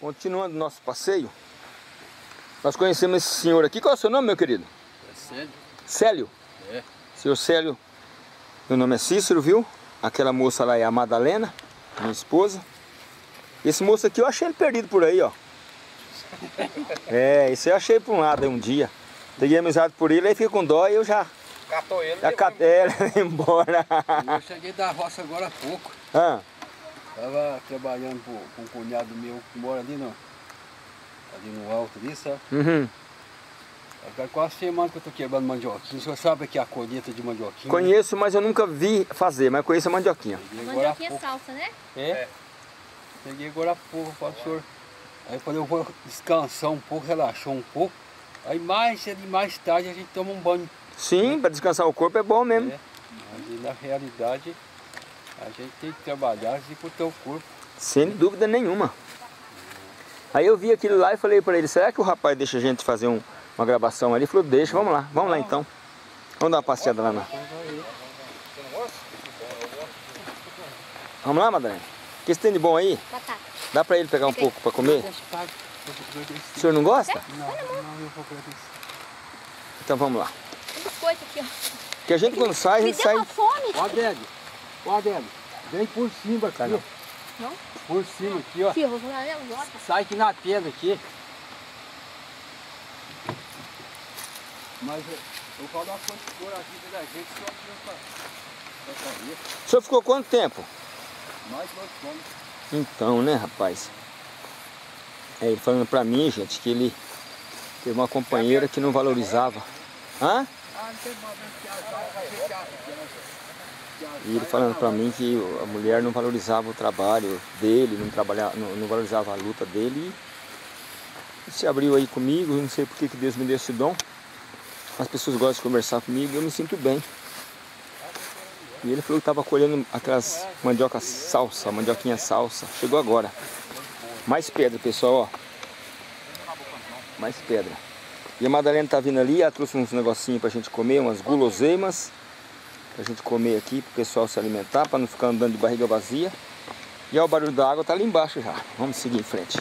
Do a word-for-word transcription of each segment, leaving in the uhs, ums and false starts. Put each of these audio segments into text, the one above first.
Continuando nosso passeio, nós conhecemos esse senhor aqui. Qual é o seu nome, meu querido? É Célio. Célio? É. Senhor Célio, meu nome é Cícero, viu? Aquela moça lá é a Madalena, minha esposa. Esse moço aqui eu achei ele perdido por aí, ó. É, esse eu achei por um lado aí um dia. Peguei amizade por ele, aí fica com dó e eu já... Catou ele, já catei ele embora. Eu cheguei da roça agora há pouco. Ah. Tava trabalhando com, com um cunhado meu que mora ali no, ali no alto ali, sabe? Uhum. Agora quase semana que eu tô quebrando mandioquinha. O senhor sabe aqui a colheita de mandioquinha? Conheço, mas eu nunca vi fazer, mas conheço a mandioquinha. Mandioquinha salsa, né? É. Peguei agora há pouco, falei, senhor. Aí eu falei, eu vou descansar um pouco, relaxar um pouco. Aí mais cedo e mais tarde a gente toma um banho. Sim, para descansar o corpo é bom mesmo. É. Mas na realidade a gente tem que trabalhar e curtir o corpo. Sem dúvida nenhuma. Aí eu vi aquilo lá e falei para ele, será que o rapaz deixa a gente fazer um, uma gravação ali? Ele falou, deixa, vamos lá, vamos lá então. Vamos dar uma passeada lá. Na... Vamos lá, Madalena? O que você tem de bom aí? Batata. Dá para ele pegar um pouco para comer? O senhor não gosta? Não, não, eu vou comer isso. Então vamos lá. Tem biscoito aqui, ó. Porque a gente quando sai, a gente Me deu sai... uma fome. Ó, Adélio, ó, Adélio, vem por cima aqui, ó. Não? Por cima aqui, ó. Aqui, eu vou falar, eu gosto. Sai aqui na pedra aqui. Mas eu vou falar uma coisa que for a vida da gente, só aqui pra, pra saber. O senhor ficou quanto tempo? Mais dois fomos. Então, né, rapaz? É, ele falando pra mim, gente, que ele teve uma companheira que não valorizava. Hã? E ele falando pra mim que a mulher não valorizava o trabalho dele, não, trabalhava, não, não valorizava a luta dele. E se abriu aí comigo, eu não sei por que Deus me deu esse dom. As pessoas gostam de conversar comigo e eu me sinto bem. E ele falou que estava colhendo aquelas mandiocas salsa, mandioquinha salsa. Chegou agora. Mais pedra, pessoal, ó. Mais pedra. E a Madalena tá vindo ali, ela trouxe uns negocinhos pra gente comer, umas guloseimas. Pra gente comer aqui, pro pessoal se alimentar, pra não ficar andando de barriga vazia. E ó, o barulho da água tá ali embaixo já. Vamos seguir em frente.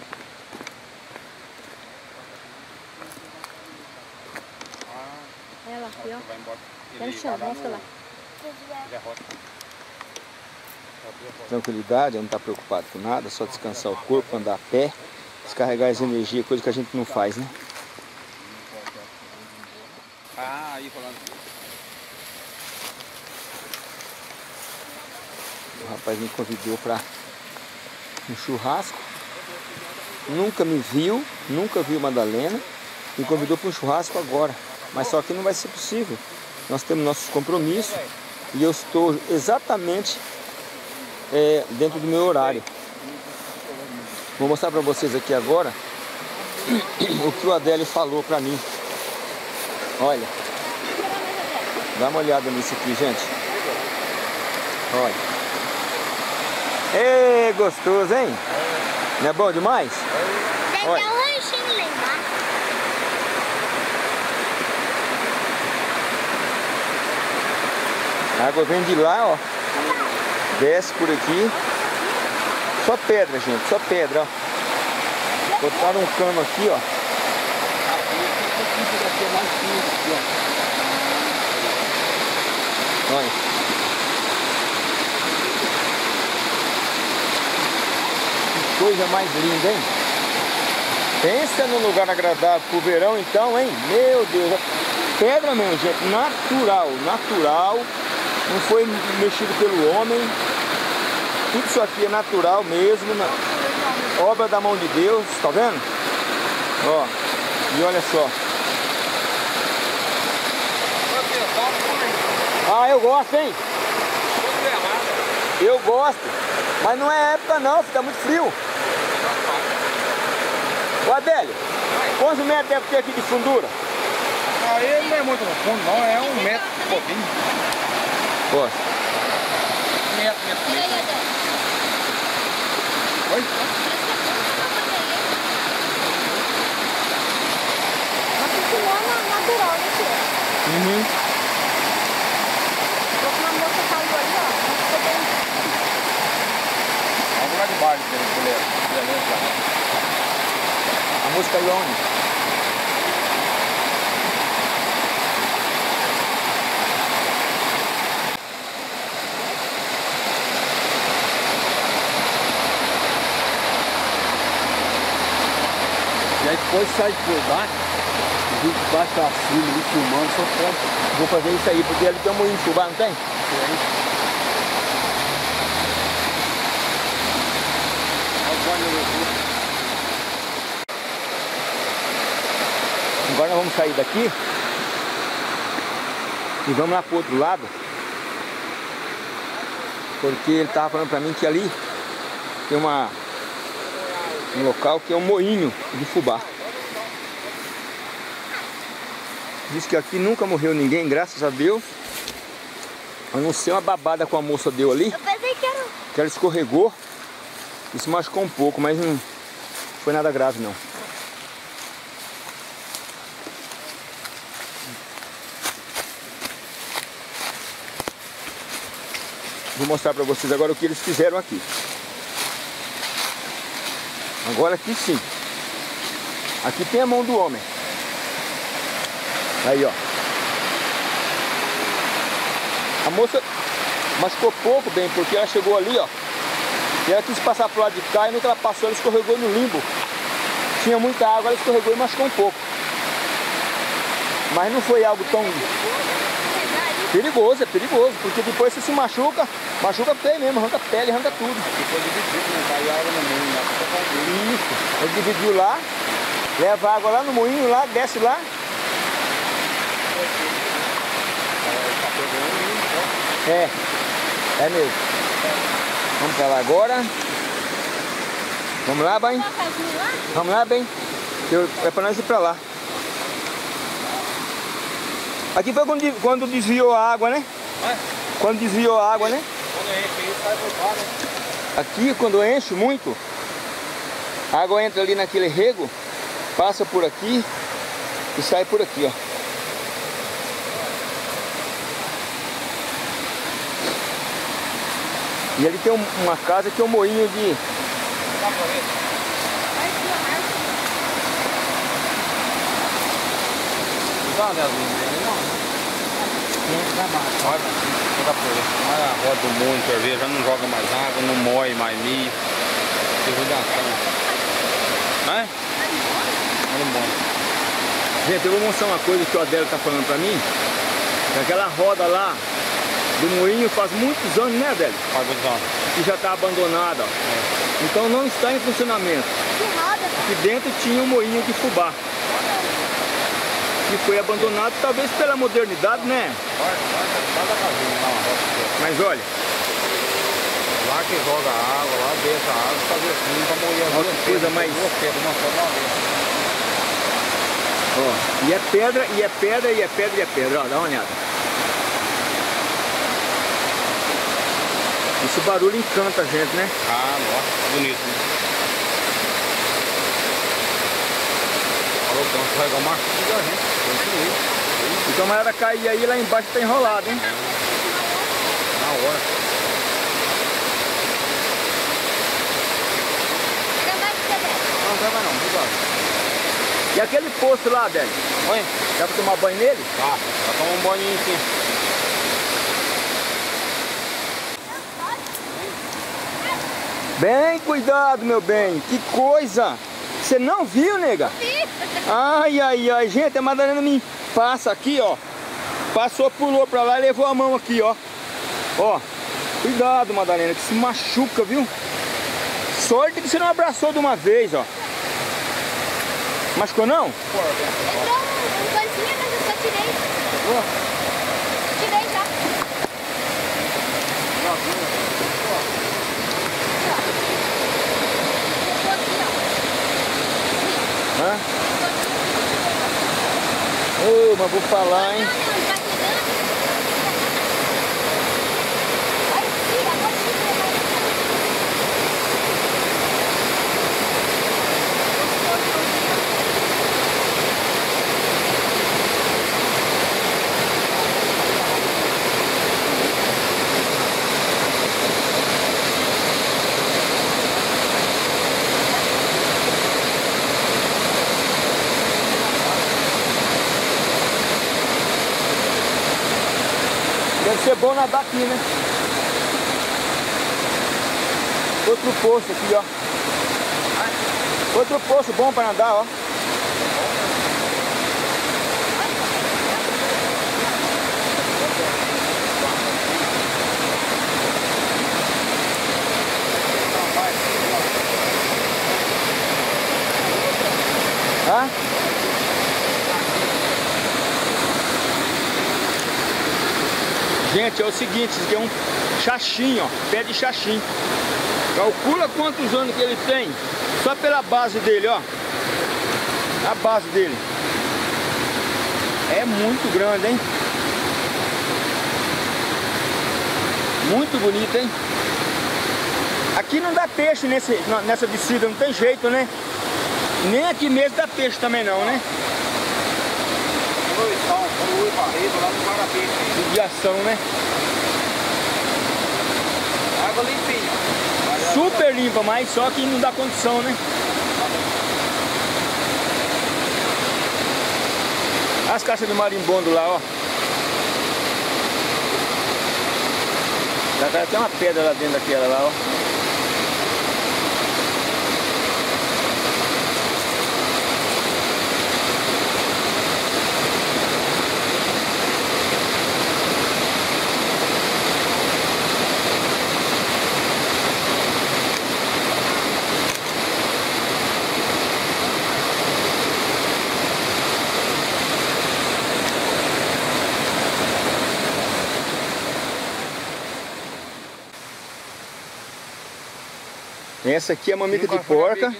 Ela aqui, ó. Tá no chão, mostra lá. Tranquilidade, não tá preocupado com nada, só descansar o corpo, andar a pé, descarregar as energias, coisa que a gente não faz, né? Ah, aí falando. O rapaz me convidou para um churrasco. Nunca me viu, nunca viu Madalena. Me convidou para um churrasco agora. Mas só que não vai ser possível. Nós temos nossos compromissos e eu estou exatamente é, dentro do meu horário. Vou mostrar para vocês aqui agora o que o Adélio falou para mim. Olha, dá uma olhada nisso aqui, gente. Olha. Ê, gostoso, hein? Não é bom demais? Tem até um lanchinho lá embaixo. A água vem de lá, ó. Desce por aqui. Só pedra, gente, só pedra, ó. Botaram um cano aqui, ó. Olha. Que coisa mais linda, hein? Pensa num lugar agradável pro verão, então, hein? Meu Deus. Pedra mesmo, gente. Natural, natural. Não foi mexido pelo homem. Tudo isso aqui é natural mesmo. Na... Obra da mão de Deus, tá vendo? Ó. E olha só. Ah, eu gosto, hein? Eu gosto. Mas não é época não, fica muito frio. Ô Adélio, quantos metros deve ter aqui de fundura? Aí não é muito no fundo não, é um metro e pouquinho. Gosto. Um metro, metro e meio. Oi? Mas continua natural, né, tio? Uhum. Uma moça caiu ali, ó. Vamos lá de baixo. trabalho, beleza. Beleza. A moça caiu onde? E aí depois sai por baixo, vem de baixo pra cima, ali filmando, só pode. Vou fazer isso aí, porque ali tem um moinho de fubá, não tem? Agora nós vamos sair daqui e vamos lá pro outro lado, porque ele tava falando pra mim que ali tem uma, um local que é um moinho de fubá. Diz que aqui nunca morreu ninguém, graças a Deus. A não ser uma babada com a moça deu ali. Eu pensei que era... Que ela escorregou e se machucou um pouco, mas não foi nada grave não. Vou mostrar pra vocês agora o que eles fizeram aqui. Agora aqui sim. Aqui tem a mão do homem. Aí, ó. A moça machucou pouco, bem, porque ela chegou ali, ó. E ela quis passar pro lado de cá e no que ela passou, ela escorregou no limbo. Tinha muita água, ela escorregou e machucou um pouco. Mas não foi algo tão perigoso, é perigoso, porque depois você se machuca, machuca feio mesmo, arranca pele, arranca tudo. Depois dividiu, né? Caiu água no meio, né? Isso, ele dividiu lá, leva a água lá no moinho, lá, desce lá. É, é mesmo. Vamos pra lá agora. Vamos lá, bem? Vamos lá, bem? Eu, é pra nós ir pra lá. Aqui foi quando, quando desviou a água, né? É? Quando desviou a água, né? Quando enche aí, sai por baixo, né? Aqui, quando enche muito, a água entra ali naquele rego, passa por aqui e sai por aqui, ó. E ali tem um, uma casa que é um moinho de... Dá uma olhadinha, não? Olha, toda coisa. Olha a roda do mundo, cerveja, já não joga mais água, não moe mais milho. Irrigação. Não é? Não moe. Gente, eu vou mostrar uma coisa que o Adélio tá falando pra mim. Que aquela roda lá do moinho faz muitos anos, né, Adélio? Faz muitos anos. Que já tá abandonada, ó. É. Então não está em funcionamento. Que roda? Aqui dentro tinha um moinho de fubá. Que foi abandonado, talvez pela modernidade, né? Olha, olha, olha a casinha lá, uma roda. Mas olha, Lá que joga água, lá desce a água, fazer assim pra moer as Olha duas que coisa pedras, mais- duas pedras, uma só de uma vez. ó, e é pedra, e é pedra, e é pedra, e é pedra, ó, dá uma olhada. Esse barulho encanta a gente, né? Ah, nossa, bonito, né? Falou que vamos carregar uma chuva da gente. Continue. O camarada cair aí, lá embaixo tá enrolado, hein? Na hora. Não vai ser dessa. Não, não vai não, obrigado. E aquele poço lá, Adélio? Oi? Dá pra tomar banho nele? Tá, já toma um banho aqui. Bem, cuidado, meu bem. Que coisa! Você não viu, nega? Ai, ai, ai. Gente, a Madalena me passa aqui, ó. Passou, pulou pra lá e levou a mão aqui, ó. Ó, cuidado, Madalena, que se machuca, viu? Sorte que você não abraçou de uma vez, ó. Machucou não? Entrou um coisinha, mas eu só tirei. Tirei já. Hã? Ô, mas vou falar, hein? Não, não, ele vai pegando. Vai, tira, pode tirar. Deve ser bom nadar aqui, né? Outro poço aqui, ó. Outro poço bom pra nadar, ó. Hã? Gente, é o seguinte, isso aqui é um xaxim, ó, pé de xaxim. Calcula quantos anos que ele tem, só pela base dele, ó. A base dele. É muito grande, hein? Muito bonito, hein? Aqui não dá peixe nesse, nessa descida, não tem jeito, né? Nem aqui mesmo dá peixe também não, né? Oi, barreiro lá no Guarapeixe. Judiação, né? Água limpinha. Super limpa, mas só que não dá condição, né? As caixas de marimbondo lá, ó. Já tem uma pedra lá dentro daquela lá, ó. Essa aqui é a mamica de porca.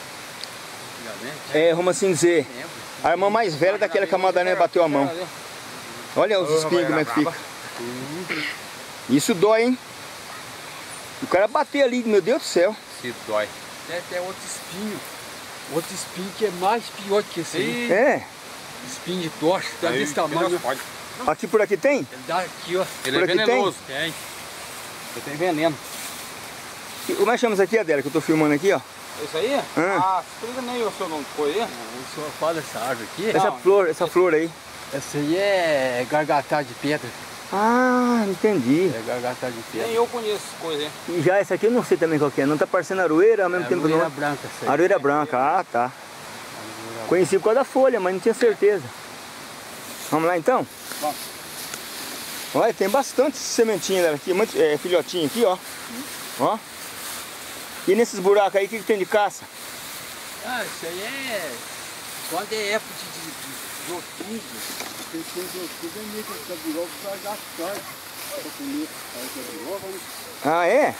É, vamos assim dizer, a irmã mais velha daquela que a Madalena bateu a mão. Olha os espinhos como é que fica. Isso dói, hein? O cara bater ali, meu Deus do céu. Se dói. Tem até outro espinho. Outro espinho que é mais pior que esse aí. É? Espinho de tocha, tá desse tamanho. Aqui por aqui tem? Ele dá aqui, ó. Ele é Por aqui venenoso. Tem? Tem. Ele tem veneno. Como é que chama isso aqui, Adélia, que eu tô filmando aqui, ó? Isso aí? Ah. Ah, explica nem o seu nome foi aí. O senhor fala dessa árvore aqui. Essa Não. flor, essa flor aí. Essa aí é gargatá de pedra. Ah, entendi. É gargatá de pedra. Nem eu conheço coisa aí. E já essa aqui eu não sei também qual que é. Não tá parecendo aroeira ao mesmo É tempo que aroeira não. branca essa aí. Aroeira branca, ah tá. Conheci por causa da folha, mas não tinha certeza. Vamos lá então? Vamos. Olha, tem bastante sementinha dela aqui, muito, é, filhotinho aqui, ó. Ó. E nesses buracos aí, o que, que tem de caça? Ah, isso aí é... Quando é época de, de, de outubro, tem que ter outubro, é meio que essa biroga pra dar sorte. Pra comer essa biroga, né? Ah, é?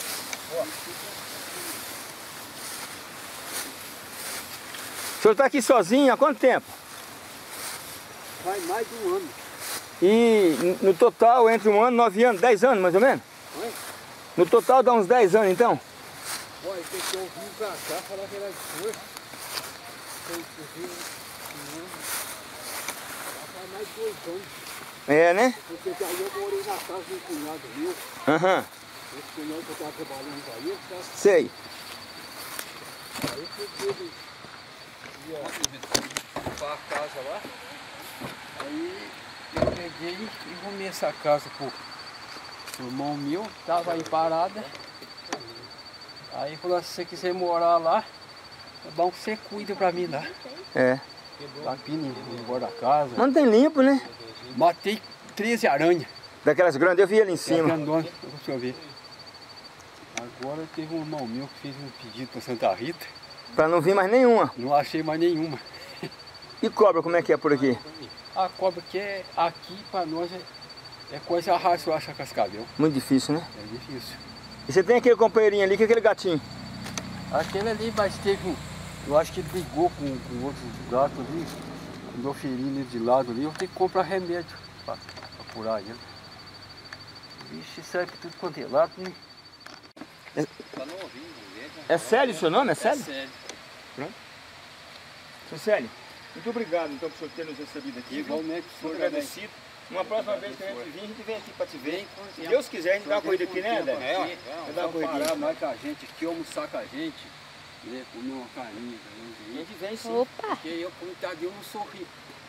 O senhor tá aqui sozinho há quanto tempo? Faz mais de um ano. E no total, entre um ano, nove anos, dez anos mais ou menos? Oi? No total dá uns dez anos então? Olha, tem que eu vim pra cá falar que era de força. Tem que vir um ano. Faz mais de dois anos. É, né? Porque daí eu morei na casa de um cunhado meu. Aham. Esse cunhado que eu estava trabalhando aí, tá? Sei. Aí que ele ia limpar a casa lá. Aí eu peguei e arrumei essa casa pro, pro irmão meu, tava aí parada. Aí falou, se você quiser morar lá, é bom que você cuida pra mim lá. É. Lá aqui embora da casa. Mantém limpo, né? Matei treze aranhas. Daquelas grandes, eu vi ali em É cima. grandona, deixa eu ver. Agora teve um irmão meu que fez um pedido para Santa Rita. Pra não vir mais nenhuma. Não achei mais nenhuma. E cobra, como é que é por aqui? A cobra que é aqui para nós é, é coisa rara se eu achar cascavel. Muito difícil, né? É difícil. E você tem aquele companheirinho ali, que é aquele gatinho? Aquele ali, mas teve um. Eu acho que ele brigou com, com outros gatos ali. Andou ferindo ele de lado ali. Eu tenho que comprar remédio para curar ele. Vixe, serve que tudo quanto é lado, né? Tá novinho, gente. É Célio o seu nome? É Célio? sério. Pronto. Seu Célio, muito obrigado então por senhor ter nos recebido aqui. Igualmente, Muito senhor, agradecido. Uma próxima vez que a gente vir, a gente vem aqui para te ver. Vem com Se tempo. Deus quiser, a gente dá uma corrida aqui, né, André? É, ó. Aqui, Vai dar uma vamos corridinha. parar mais com a gente aqui, almoçar com a gente, né, comer uma carninha. A gente vem sim. Opa! Porque eu, como tá, eu não sou rico.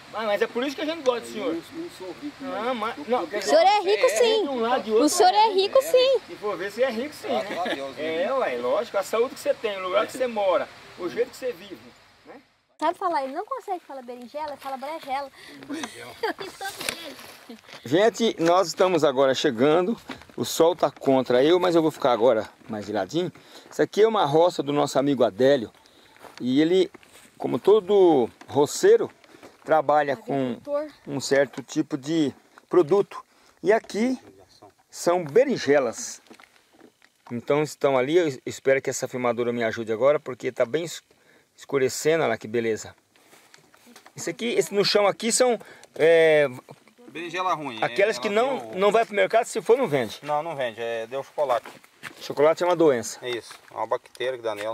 Ah, mas é por isso que a gente gosta do senhor. Eu não sou rico. Ah, mas, não, O senhor é rico sim. de um lado e de outro, O senhor é rico sim. Se for ver, você é rico sim, Graças né? a Deus, É, ué, lógico, a saúde que você tem, o lugar que você mora, o jeito que você vive, né? Sabe falar, ele não consegue falar berinjela, ele fala brejela. Eu fiz todo dele. Gente, nós estamos agora chegando, o sol está contra eu, mas eu vou ficar agora mais de ladinho. Isso aqui é uma roça do nosso amigo Adélio, e ele, como todo roceiro, trabalha com um certo tipo de produto. E aqui são berinjelas. Então estão ali, eu espero que essa filmadora me ajude agora, porque está bem escurecendo, olha lá que beleza. Isso aqui, esse no chão aqui são é, Berinjela ruim. aquelas é, que não, deu... não vai para o mercado, se for não vende. Não, não vende, é, deu chocolate. Chocolate é uma doença. É isso, é uma bactéria que dá nela.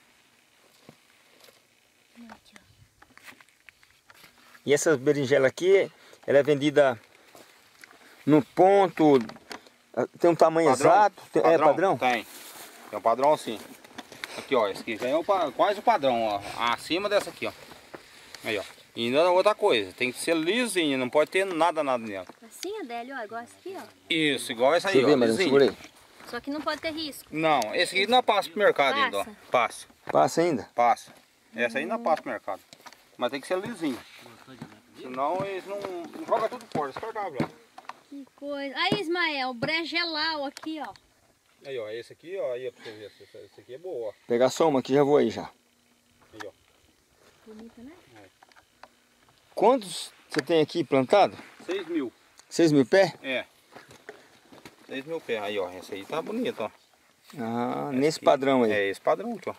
E essa berinjela aqui, ela é vendida no ponto, tem um tamanho Padrão? exato? Tem- Padrão? É padrão? Tem. Tem um padrão assim. Aqui, ó, esse aqui já é o, pa- quase o padrão, ó. Acima dessa aqui, ó. Aí, ó. E ainda outra coisa, tem que ser lisinha, não pode ter nada, nada nela. Assim, Adélio, ó, igual esse aqui, ó. Isso, igual essa aí, Deixa eu ver, ó, mas lisinha. segura aí. Só que não pode ter risco. Não, esse aqui não passa pro mercado Passa? ainda, ó. Passa, Passa ainda? passa. Essa aí não passa pro mercado. Mas tem que ser lisinho. Senão eles não, não jogam tudo fora, descartável, ó. Que coisa. Aí, Ismael, bregelau aqui, ó. Aí, ó, esse aqui, ó, aí, ó, pra você ver, esse, esse aqui é boa, ó. Pegar só uma aqui, já vou aí já. Aí, ó. Bonita, né? Quantos você tem aqui plantado? seis mil. Seis mil pés? É. seis mil pés. Aí, ó, esse aí tá bonito, ó. Ah, Esse nesse aqui. padrão aí. É esse padrão aqui, ó.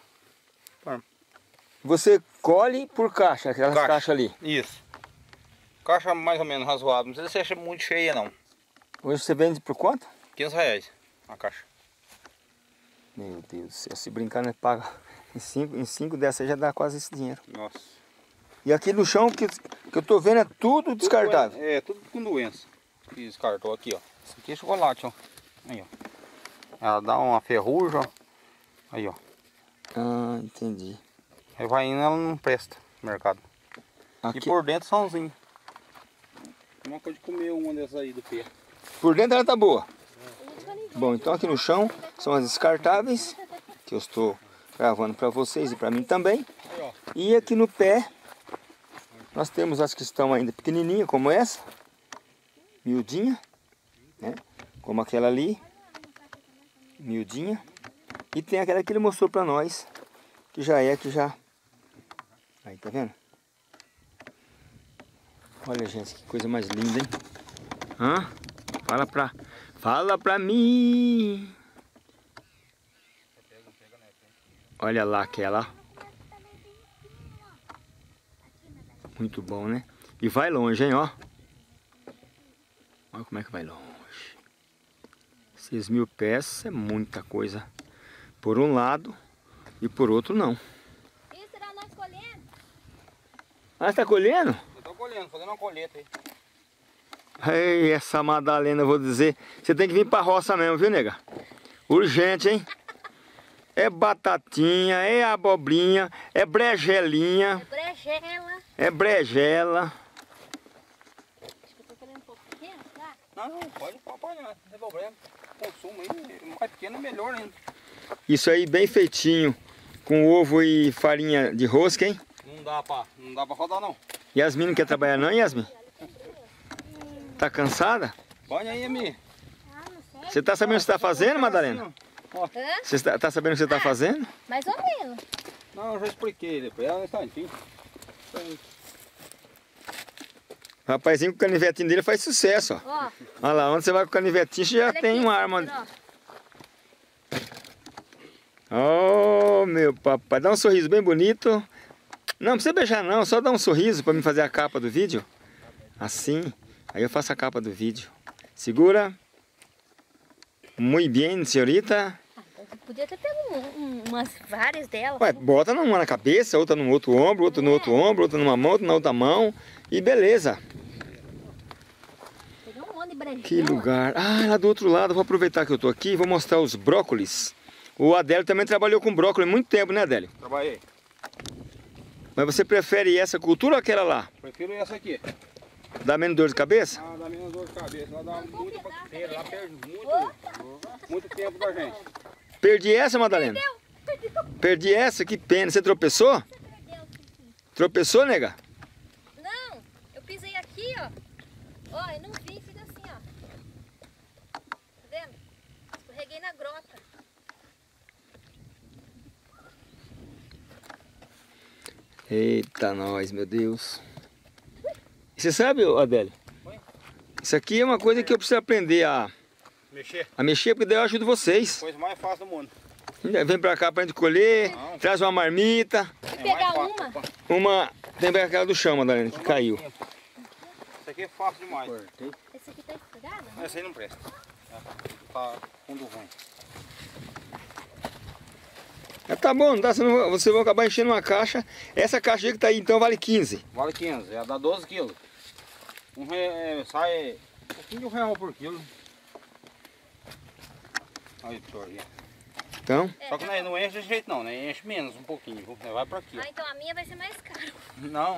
Você colhe por caixa, aquelas Caixa. caixas ali. Isso. Caixa mais ou menos razoável. Não precisa ser muito cheia, não. Hoje você vende por quanto? quinze reais a caixa. Meu Deus do céu, se brincar, né? Paga em cinco, em cinco dessas aí já dá quase esse dinheiro. Nossa. E aqui no chão, que, que eu tô vendo, é tudo descartável. Tudo é, é, tudo com doença. Que descartou aqui, ó. Isso aqui é chocolate, ó. Aí, ó. Ela dá uma ferrugem, ó. Aí, ó. Ah, entendi. Aí vai indo, ela não presta no mercado. Aqui, E por dentro sãozinho. Uma coisa de comer uma dessas aí do pé. por dentro ela tá boa. Bom, então aqui no chão são as descartáveis, que eu estou gravando para vocês e para mim também. Aí, ó. E aqui no pé, nós temos as que estão ainda pequenininhas, como essa, miudinha, né? Como aquela ali, miudinha. E tem aquela que ele mostrou para nós, que já é, que já... Aí, tá vendo? Olha, gente, que coisa mais linda, hein? Hã? Fala pra... Fala pra mim! Olha lá aquela. Muito bom, né? E vai longe, hein, ó. Olha como é que vai longe. seis mil pés é muita coisa. Por um lado e por outro não. Isso será nós colhendo? Ah, você tá colhendo? Eu tô colhendo, fazendo uma colheita aí. Ei, essa Madalena, eu vou dizer. Você tem que vir pra roça mesmo, viu, nega? Urgente, hein? É batatinha, é abobrinha, é bregelinha, É brejela. é brejela. Acho que eu tô querendo um pouco pequeno, tá? Não, não, pode, pode, pode, não tem problema. Consumo aí, mais pequeno é melhor ainda. Isso aí bem feitinho, com ovo e farinha de rosca, hein? Não dá pra, não dá pra rodar não. Yasmin não quer trabalhar não, Yasmin? Tá cansada? Põe aí, Emi. Ah, não sei. Você tá sabendo o que você tá fazendo, Madalena? Hã? Você tá, tá sabendo o que você tá fazendo? Mais ou menos. Não, eu já expliquei depois, é um instantinho. O rapazinho com o canivetinho dele faz sucesso, ó. Ó. Olha lá, onde você vai com o canivetinho, você já Olha tem aqui, uma arma. ó. Oh, meu papai, dá um sorriso bem bonito. Não, não precisa beijar não, só dá um sorriso para me fazer a capa do vídeo. Assim, aí eu faço a capa do vídeo. Segura. Muito bem, senhorita. Podia ter pego um- um- umas várias delas. Ué, bota uma na cabeça, outra no outro ombro, outra no outro ombro, outra numa mão, outra na outra mão. E beleza. Pegar um monte de brejela. Que lugar. Ah, lá do outro lado, vou aproveitar que eu tô aqui e vou mostrar os brócolis. O Adélio também trabalhou com brócolis há muito tempo, né, Adélio? Trabalhei. Mas você prefere essa cultura ou aquela lá? Prefiro essa aqui. Dá menos dor de cabeça? Ah, dá menos dor de cabeça. Lá dá muita bactéria. Lá perde muito, muito tempo da gente. Perdi essa, Madalena? Perdi essa? Que pena. Você tropeçou? Você perdeu, Chiquinho. Tropeçou, nega? Não, eu pisei aqui, ó. Ó, eu não vi, fiz assim, ó. Tá vendo? Escorreguei na grota. Eita, nós, meu Deus. Você sabe, Adélio? Isso aqui é uma coisa que eu preciso aprender a, Mexer. a mexer, porque daí eu ajudo vocês. Coisa mais fácil do mundo. Vem pra cá pra gente colher, Não. traz uma marmita. Vou É pegar mais uma. fácil. Uma. Tem aquela do chão, Madalena, que caiu. Isso aqui é fácil demais. Esse aqui tá esfregado? Esse aí não presta. Tá fundo ruim. Ah, tá bom, não dá, senão vocês vão acabar enchendo uma caixa. Essa caixa aí que tá aí então vale quinze. Vale quinze, é dá doze quilos. Um re... é, sai um pouquinho de um real por quilo. Aí, pessoal. Então, Só que não, não enche desse jeito não, né? Enche menos um pouquinho. Viu? Vai pra aqui. Ah, então a minha vai ser mais cara. Ó. Não.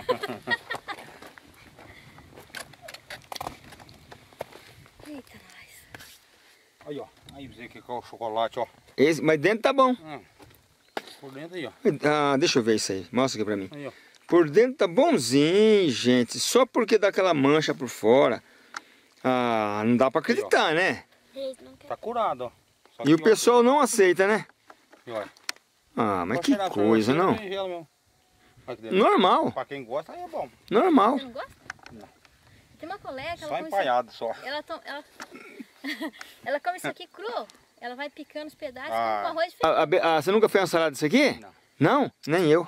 Eita, nós. Aí, ó. Aí, você que é o chocolate, ó. esse, mas dentro tá bom. Hum. Por dentro aí, ó. Ah, deixa eu ver isso aí. Mostra aqui pra mim. Aí, ó. Por dentro tá bonzinho, gente. Só porque dá aquela mancha por fora. Ah, não dá pra acreditar, né? Eles não querem. Tá curado, ó. Só E o que, ó, pessoal não aceita, né? e olha. Ah, mas Pode que cheirar, coisa, cheira não? berinjela mesmo. Olha que delícia. Normal, Pra quem gosta, aí é bom. normal. Você não gosta? Não. Tem uma colega que ela Só come empalhado, só. isso, ela, to- ela, ela come isso aqui cru. Ela vai picando os pedaços Ah. com arroz e feijão. Ah, a Be- ah, você nunca fez uma salada disso aqui? Não. Não? Nem eu.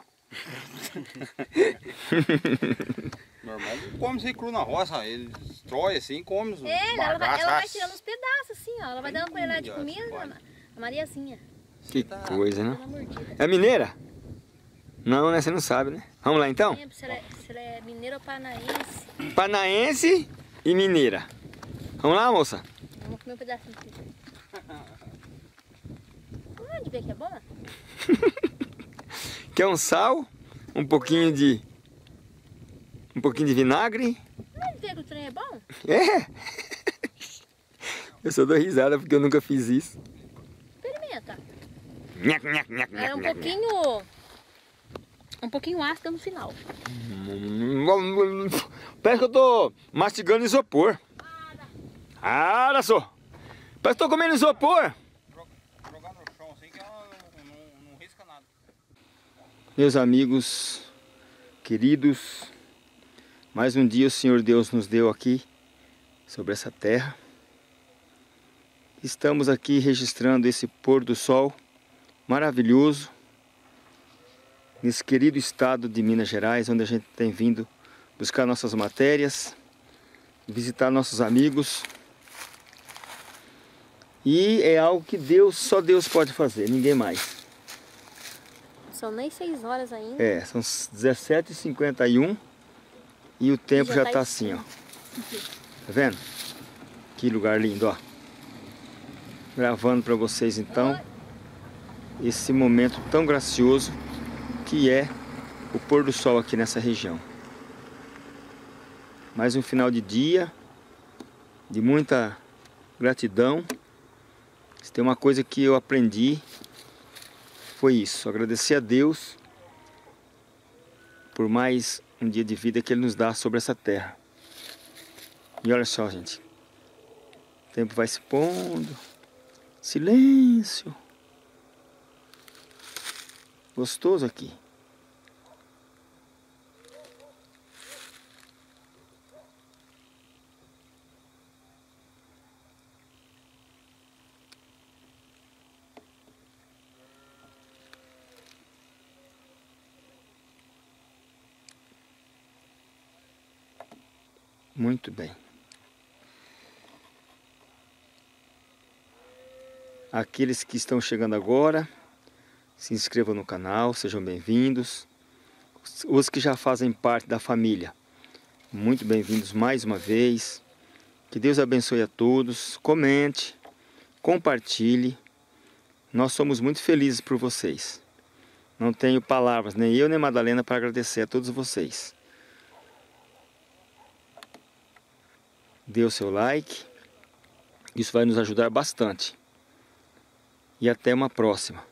Normal, ele come isso aí cru na roça, ele destrói assim, come os É, ela vai, bagaços. ela vai tirando os pedaços assim, ó. Ela vai dando uma colherada de Ih, comida, olha. a a Mariazinha. Que coisa, né? Dando uma mordida. É mineira? Não, né? Você não sabe, né? Vamos lá então? Não lembro se ela, é, se ela é mineira ou paranaense. Panaense e mineira. Vamos lá, moça? Vamos comer um pedacinho aqui. Onde vê que é boa? Quer um sal, um pouquinho de... Um pouquinho de vinagre. Onde vê que o trem é bom? É! Eu só dou risada porque eu nunca fiz isso. Experimenta. Nhac, nhac, nhac, Ela é um nhac, nhac. pouquinho... Um pouquinho ácida no final. Parece que eu tô mastigando isopor. Ah, olha só. Parece que eu tô comendo isopor. Jogar no chão assim que ela não, não, não risca nada. Meus amigos, queridos, mais um dia o Senhor Deus nos deu aqui, sobre essa terra. Estamos aqui registrando esse pôr do sol maravilhoso, nesse querido estado de Minas Gerais, onde a gente tem vindo buscar nossas matérias, visitar nossos amigos. E é algo que Deus, só Deus pode fazer, ninguém mais. São nem seis horas ainda. É, são dezessete e cinquenta e um e o tempo Já já tá está assim, ó. Tá vendo? Que lugar lindo, ó. Gravando para vocês então esse momento tão gracioso que é o pôr do sol aqui nessa região. Mais um final de dia de muita gratidão. Se tem uma coisa que eu aprendi, foi isso, agradecer a Deus por mais um dia de vida que Ele nos dá sobre essa terra. E olha só, gente, o tempo vai se pondo, silêncio, gostoso aqui. Muito bem. Aqueles que estão chegando agora, se inscrevam no canal, sejam bem-vindos. Os que já fazem parte da família, muito bem-vindos mais uma vez. Que Deus abençoe a todos. Comente, compartilhe. Nós somos muito felizes por vocês. Não tenho palavras, nem eu nem Madalena, para agradecer a todos vocês. Dê o seu like. Isso vai nos ajudar bastante. E até uma próxima.